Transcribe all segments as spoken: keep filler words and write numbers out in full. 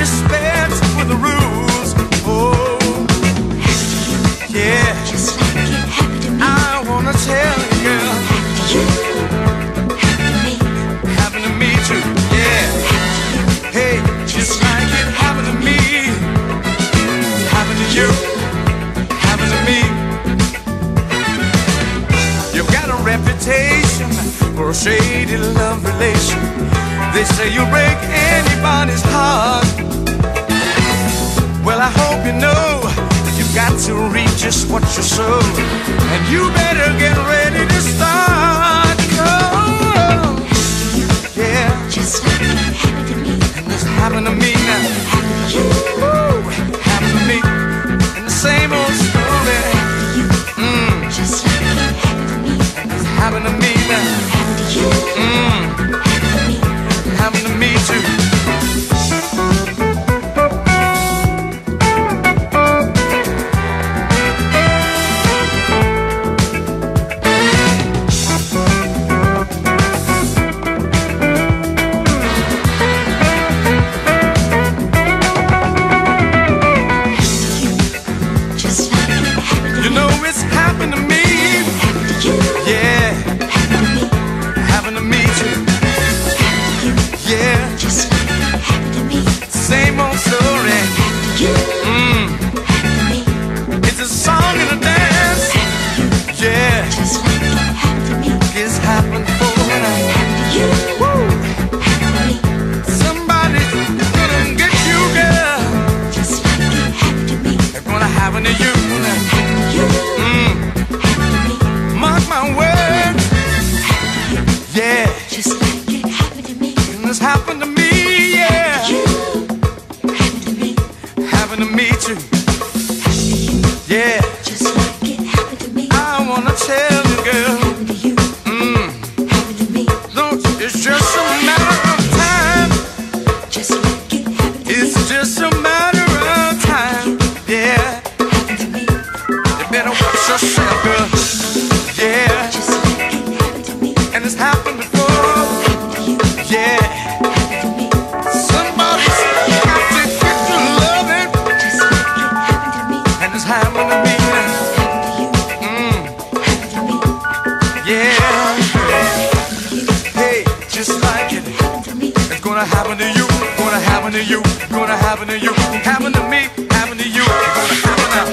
dispense with the rules. Oh, yeah. Just like it happened to me. I wanna tell you, girl. Happened to you. Happened to me. Happened to me too. Yeah. Hey, just like it happened to me. Happened to you. Happened to me. You've got a reputation for a shady love relation. They say you break anybody's heart. Well, I hope you know that you've got to reap just what you sow, and you better get ready to start. Oh, yeah. Just like it happened to me. And this happened to me now. Happened to you. Woo, happened to me. And the same old story. Happened to you. Mm. Just like it happened to me. And this happened to me now. Happened to you. Mm. Happened to me. Happened to me too. You know it's happened to me. Happened to you. Yeah, Happened to me. happened to me too. Happened to you. Yeah, Just like it happened to me. same old story. Happened to you. Mm. Happened to me. It's a song and a dance. Happened to you. Yeah, Just like it happened to me. it's happened for now. Happened to you. Woo. Happened to me. Somebody's gonna get you, girl. Just like it happened to me. It's gonna happen to you. Happened to you. Mm. Happened to me. Mark my words. Happened to you. Yeah, Just like it happened to me. and this happened to me. Yeah, You. Happened to me. happened to me too. Happened to you. Yeah, Just like it happened to me. I wanna tell you, girl. Happened to you. Mm. Happened to me. Don't, it's just a matter of time. Just like it happened to It's me. just a matter of time. Yeah, Happened to me. you better watch yourself, girl. Yeah, Just like it happened to me. and it's happened before. Happened to you. Yeah, Happened to me. somebody's got to get to love it, Just like it happened to me. and it's happened to me. Happened to you. Mm. Happened to me. Yeah, Happened to you. hey, just like it, Happened to me. it's gonna happen to you. Gonna happen to you. Gonna happen to you. Happen to me. Happen to you. It's gonna happen now.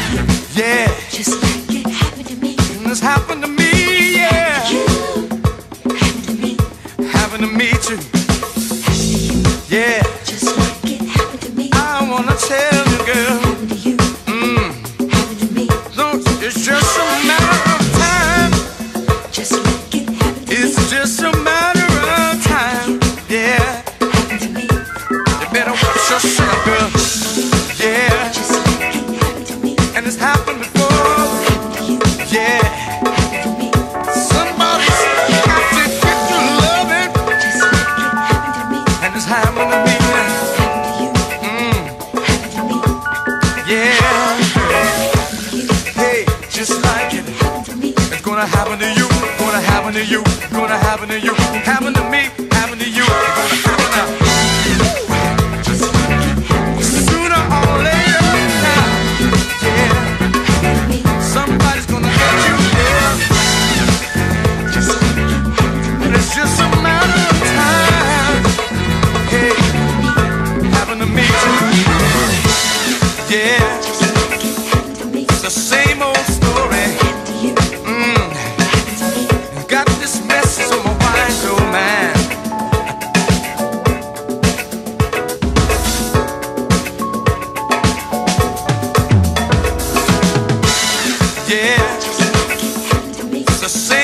Yeah, Just like it happened to me. and it's happened to me. Yeah, You. Happened to me. happened to me too. Happened to you. Yeah, Just like it happened to me. I wanna tell you, girl. Happened to you. Mm. Happened to me. Don't, it's just a matter of time. Just like it happened to me. It's just a matter of time. Yeah, Happened to me. you better watch yourself, girl. Yeah, Just like it happened to me. and it's happened before. Happened to you. Yeah, Happened to me. somebody's got to get to love it, Just like it happened to me. and it's happened to me. Happened to you. Mm. Happened to me. Yeah, Happened to you. hey, just like it, Happened to me. it's gonna happen to you. Gonna happen to you. Gonna happen to you. Happen to me. Happen to you. It's gonna happen now. Just like it happened to me. Sooner or later, now. Yeah, Happened to me. somebody's gonna get you. Yeah, Just like it happened to me. and it's just a matter of time. Hey, happened to me too. Yeah, Just like it happened to me. it's the same old story. Happened to you. Mm. Happened to me. Got this message on my mind, oh man. Yeah, Just like it happened to me. it's the same